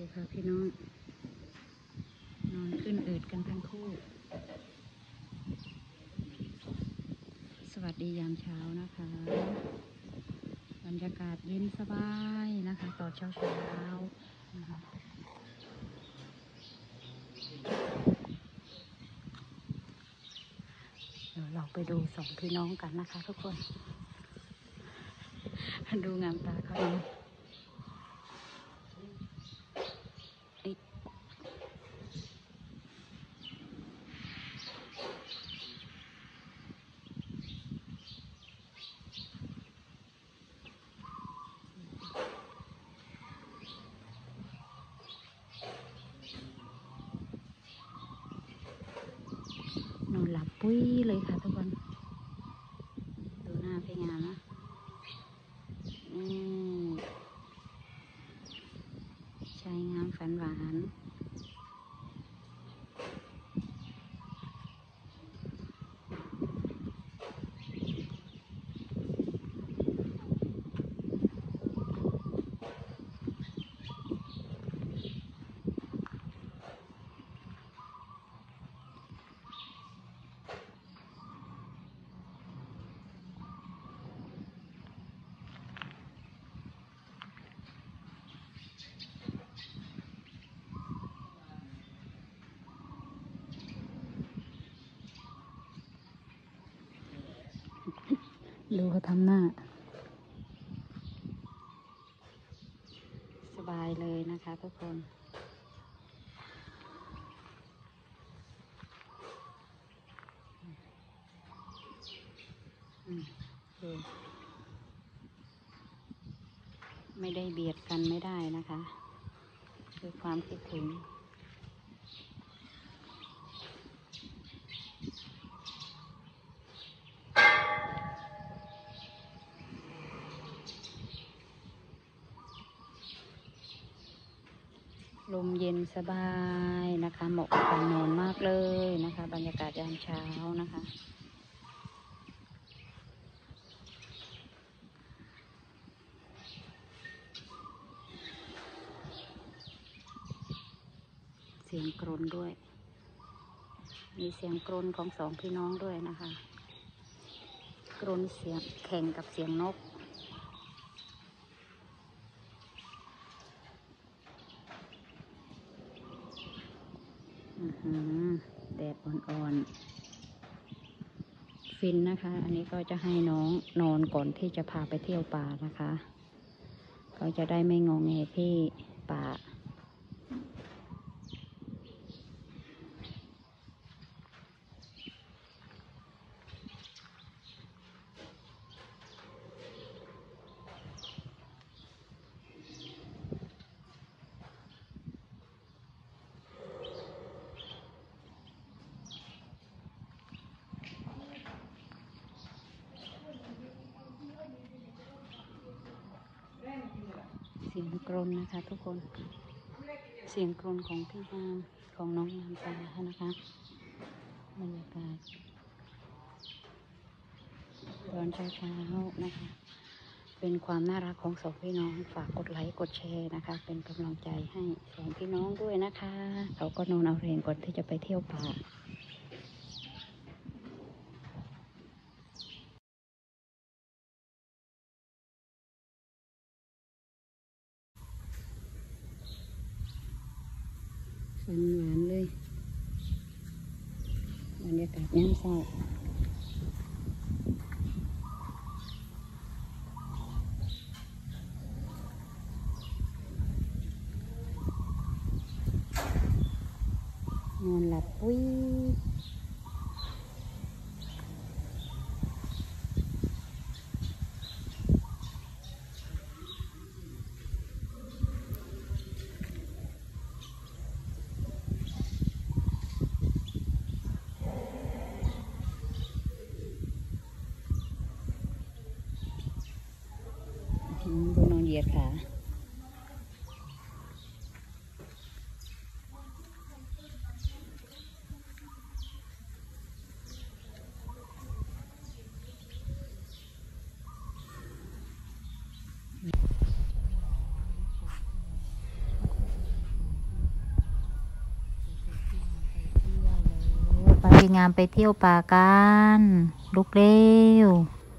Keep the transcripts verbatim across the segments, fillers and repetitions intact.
ค่ะพี่น้องนอนขึ้นอืดกันทั้งคู่สวัสดียามเช้านะคะบรรยากาศเย็นสบายนะคะตอนเช้าเช้านะคะเดี๋ยวเราไปดูสองพี่น้องกันนะคะทุกคนดูงามตาเขาเนาะนอนหลับปุ้ยเลยค่ะทุกคนดูหน้าพี่งามนะอืมชายงามฝันหวานดูเขาทำหน้าสบายเลยนะคะทุกคนดูไม่ได้เบียดกันไม่ได้นะคะคือความคิดถึงลมเย็นสบายนะคะเหมาะกับการนอนมากเลยนะคะบรรยากาศยามเช้านะคะเสียงกรนด้วยมีเสียงกรนของสองพี่น้องด้วยนะคะกรนเสียงแข่งกับเสียงนกแดดอ่อนๆฟินนะคะอันนี้ก็จะให้น้องนอนก่อนที่จะพาไปเที่ยวป่านะคะเขาจะได้ไม่งอแงที่ป่าเสียงกรนนะคะทุกคนเสียงกรนของพี่งามของน้องงามตานะคะบรรยากาศตอนเช้าๆนะคะเป็นความน่ารักของสองพี่น้องฝากกดไลค์กดแชร์นะคะเป็นกำลังใจให้สองพี่น้องด้วยนะคะเขาก็นอนเอาแรงก่อนที่จะไปเที่ยวป่าฝันหวานเลยบรรยากาศน้ำเศร้านอนหลับปุ้ยดูนอนเหยียดขาพี่งามไปเที่ยวป่ากันลุกเร็ว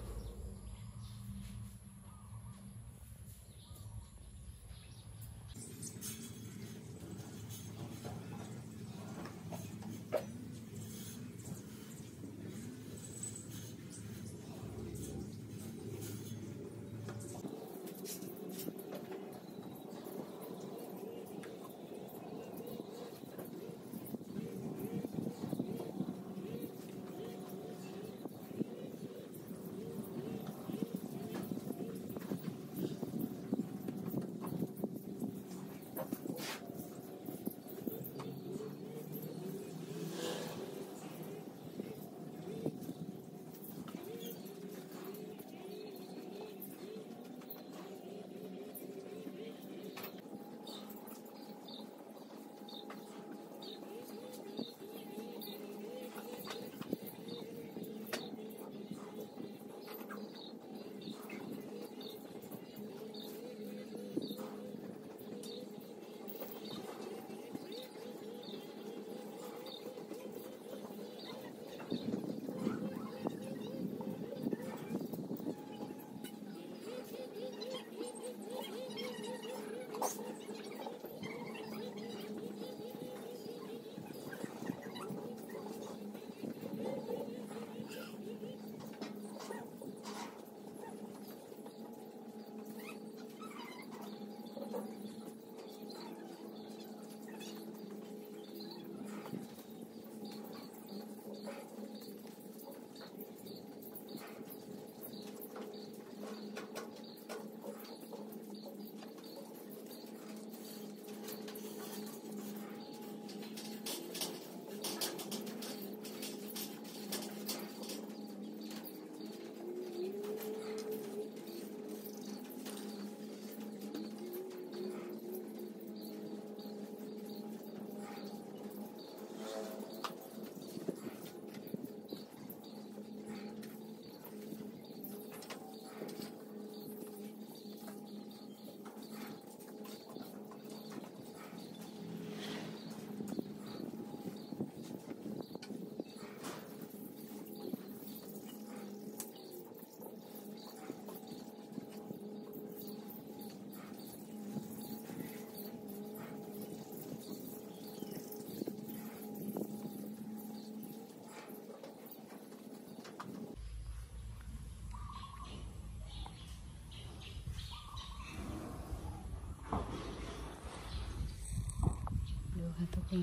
ทุกคน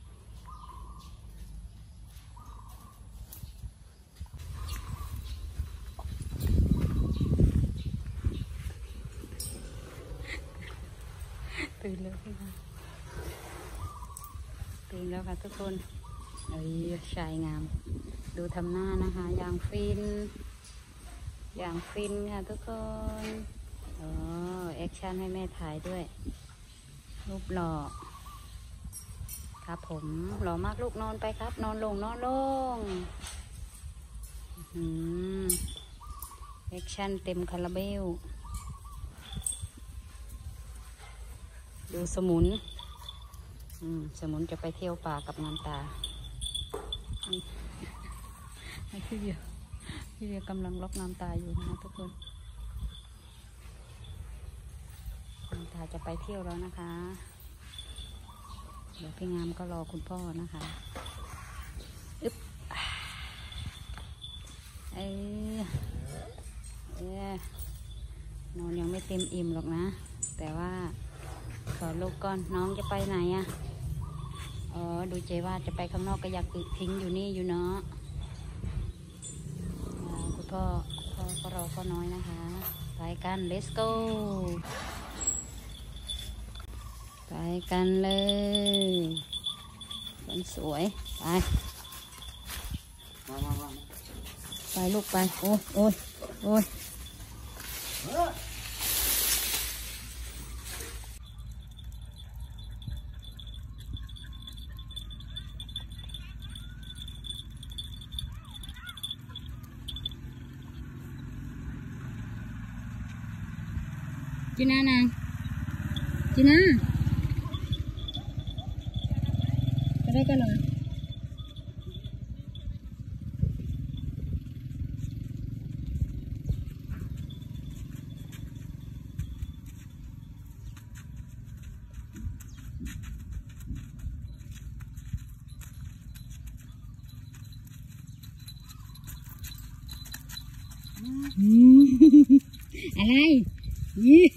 ตื่นแล้วพี่ค่ะตื่นแล้วค่ะทุกคนเอ้ยชายงามดูทำหน้านะคะอย่างฟินอย่างฟินค่ะทุกคนอ๋อแอคชั่นให้แม่ถ่ายด้วยรูปหล่อครับผมหล่อมากลูกนอนไปครับนอนลงนอนลงอืมแอคชั่นเต็มคาราเบลดูสมุนอืมสมุนจะไปเที่ยวป่ากับน้ำตาพี่เดียวพี่เดียวกำลังล็อกน้ำตาอยู่นะทุกคนน้ำตาจะไปเที่ยวแล้วนะคะเดี๋ยวพี่งามก็รอคุณพ่อนะคะอึ๊บเออเออนอนยังไม่เต็มอิ่มหรอกนะแต่ว่าขอลูกก่อนน้องจะไปไหนอ่ะอ๋อดูเจว่าจะไปข้างนอกก็อยากทิ้งอยู่นี่อยู่เนาะคุณพ่อพ่อก็รอพ่อน้อยนะคะไปกัน let's go ไปกันเลยคนสวยไปไปลูกไปโอ้ยโอ้ยโอ้ยจีน่านางจีน่าไปได้กันเหรออะไรยี่